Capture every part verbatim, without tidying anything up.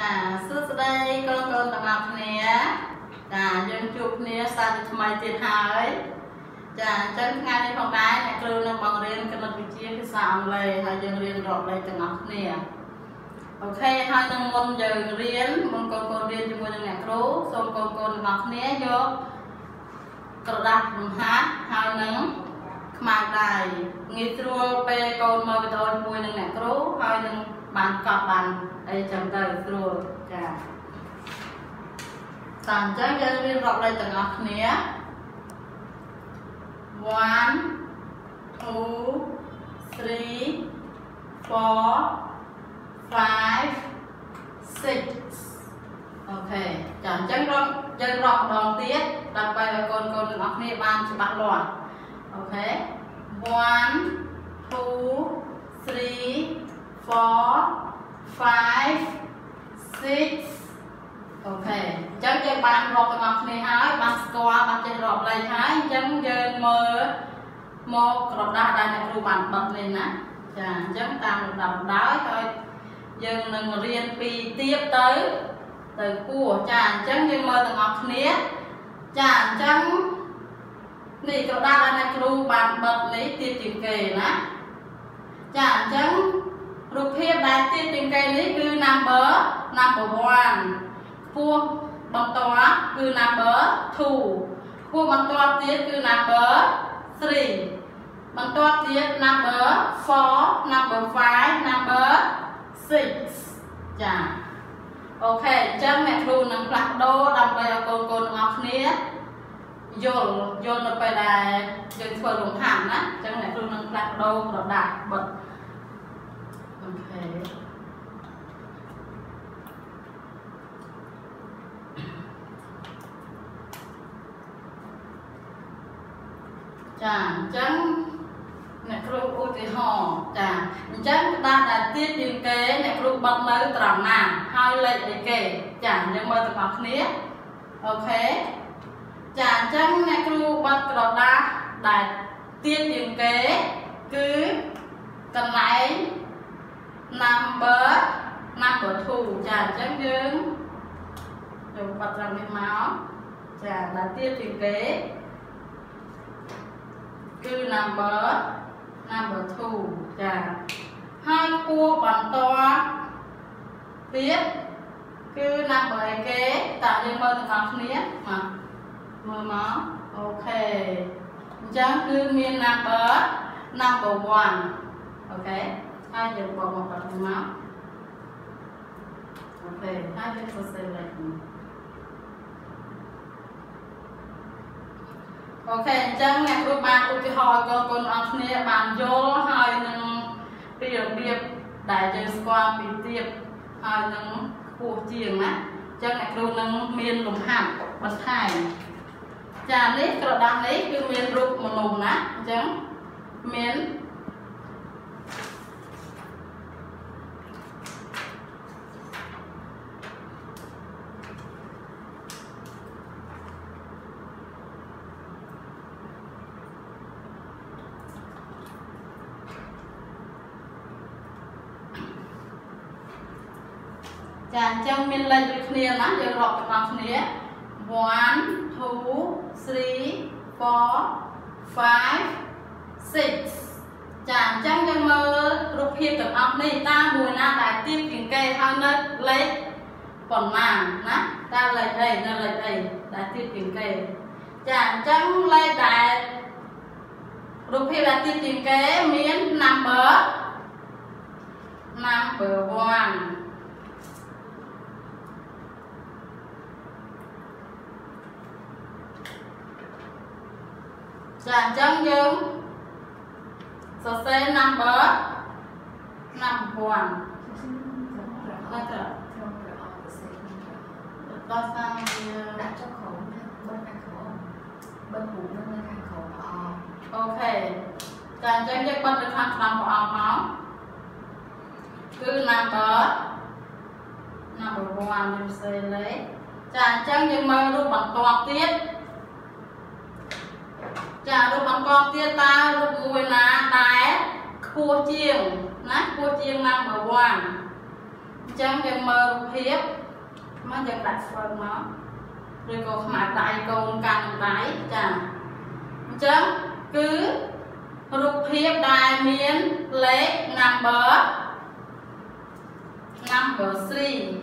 ចាសួស្តីកូនកូនទាំងអស់គ្នាចាយើងជួបគ្នាសាជាថ្មីទៀតហើយចាអញ្ចឹងថ្ងៃនេះផងដែរអ្នកគ្រូនឹងបង្រៀនគណិតវិទ្យាភាសាអង់គ្លេសហើយយើងរៀនរាប់លេខទាំងអស់គ្នាអូខេហើយនឹងមុនយើងរៀនមុនកូនកូនរៀនជាមួយនឹងអ្នកគ្រូសូមកូនកូនទាំងអស់គ្នាយកក្រដាសបង្ហាត់ហើយនឹងខ្មៅដៃងាយស្រួលពេលកូនមើលវីដេអូជាមួយនឹងអ្នកគ្រូហើយនឹងបានកត់បានអីចឹងទៅស្រួលចាតាំងចឹងយើងរៀនរាប់លេខទាំងអស់គ្នា one two three four five six អូខេចាអញ្ចឹងរាប់យើងរាប់ម្ដងទៀតដើម្បីឲ្យកូនកូនទាំងអស់គ្នាបានច្បាស់លាស់អូខេ one two three four five six អូខេអញ្ចឹងយើងបានរាប់ទាំងអស់គ្នាហើយបានស្គាល់បានចេះរាប់លេខហើយអញ្ចឹងយើងមើលមកក្រដាសដែលអ្នកគ្រូបានបិទនេះណាចាអញ្ចឹងតាមលំដាប់ដោយហើយយើងនឹងរៀនពីទៀបទៅទៅគួរចាអញ្ចឹងយើងមើលទាំងអស់គ្នាចាអញ្ចឹងនេះក្រដាសដែលអ្នកគ្រូបានបិទនេះទៀបជាងគេណាចាអញ្ចឹងរូបភាពដែលទៀបជាងគេនេះគឺ number number one ខ្ពស់បន្ទាប់គឺ number two ខ្ពស់បន្ទាប់ទៀតគឺ number three បន្ទាប់ទៀត number four number five number six ចាអូខេអញ្ចឹងអ្នកគ្រូនឹងផ្លាស់ប្ដូរដើម្បីឲ្យកូនកូនទាំងអស់គ្នាយល់យល់នៅពេលដែលយើងធ្វើលំហាត់ណាអញ្ចឹងអ្នកគ្រូនឹងផ្លាស់ប្ដូរក្រដាសបិទអូខេចាអញ្ចឹងអ្នកគ្រូឧទាហរណ៍ចាអញ្ចឹងក្តារដែលទៀតជាងគេអ្នកគ្រូបិទនៅត្រង់ណាហើយលេខអីគេចាយើងមើលទាំងអស់គ្នាអូខេចាអញ្ចឹងអ្នកគ្រូបិទក្រដាសដែលទៀតជាងគេគឺកន្លែង number number two ចាអញ្ចឹងយើងយើងបិទត្រង់នេះមកចាដែលទៀតជាងគេគឺ number number two ចាហើយគួរបន្ទាប់ទៀតគឺ number អីគេតើយើងមើលទាំងអស់គ្នាមកមើលមកអូខេអញ្ចឹងគឺមាន number number one អូខេហើយយើងបកមកបាត់មកអូខេហើយយើងសរសេរលេខអូខេអញ្ចឹងអ្នកគ្រូបានឧទាហរណ៍ឲ្យកូនៗអង្គគ្នាបានយល់ហើយនឹងពីរបៀបដែលយើងស្គាល់ពីទៀបហើយនឹងខ្ពស់ជាងណាអញ្ចឹងអ្នកគ្រូនឹងមានលំហាត់បន្ថែមចានេះក្រដាសនេះគឺមានរូបមនុស្សណាអញ្ចឹងមានចាអញ្ចឹងមានលេខដូចគ្នាណាយើងរាប់ទាំងអស់គ្នា one two three four five six ចាអញ្ចឹងយើងមើលរូបភាពទាំងអស់នេះតើមួយណាដែលទៀបជាងគេហើយនៅលេខប៉ុន្មានណាតើលេខអីនៅលេខអីដែលទៀបជាងគេចាអញ្ចឹងលេខដែលរូបភាពដែលទៀបជាងគេមាន number number oneចាអញ្ចឹងយើងសរសេរ number number one ហើយទៅដល់តាមវាដាក់ចុះក្រោមបិទខាងក្រោមបិទមុខនៅខាងក្រោមព្រះអង្គអូខេចាអញ្ចឹងយើងបិទនៅខាងក្រោមព្រះអង្គមកគឺ number number one យើងសរសេរលេខចាអញ្ចឹងយើងមើលរូបបន្ទាប់ទៀតចារូបបង្កប់ទៀតតើរូបមួយណាដែលខ្ពស់ជាងណាខ្ពស់ជាង number one chẳng chẳng mơ hiếp mà chẳng đặt phần nó rồi có mặt đại công càng đáy chả chẳng cứ rụp hiếp đại miến lấy number number three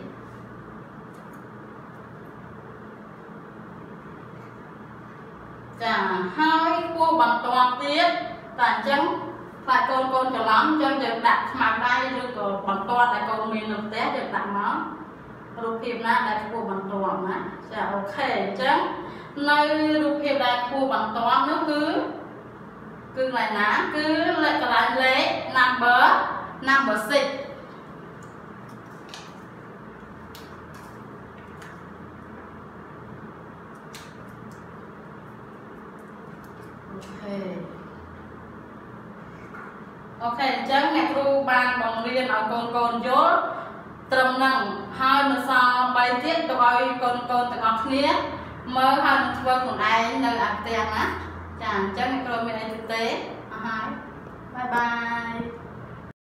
chả hai cua bằng toàn tiết tại chẳng phải con con cho lắm cho được đặt mặt đây rồi có bằng toàn tại con mình được té được đặt nó rụp hiệp na đại cua bằng toàn á chả ok chứ nơi rụp hiệp đại cua bằng toàn nó cứ cứ lại ná cứ lại cái lại lấy number number six ok ok chẳng ngày thu ban bằng riêng ở con con dốt trầm nặng hai mà sao bay tiết tôi coi con con từ ngọc nghĩa mơ hơn vợ của ai nơi ăn tiền á chẳng chẳng ngày cô mình thực tế bye bye